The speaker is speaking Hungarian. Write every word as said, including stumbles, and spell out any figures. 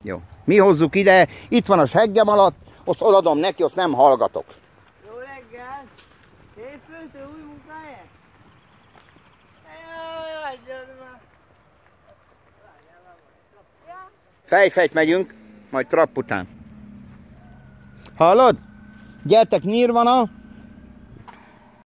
Jó. Mi hozzuk ide, itt van a seggem alatt, azt odaadom neki, azt nem hallgatok. Jó reggel! Hétfőtől új munkáját? Jaj, adjad már! Fejfejt megyünk, majd trapp után. Hallod? Gyertek, Nirvana!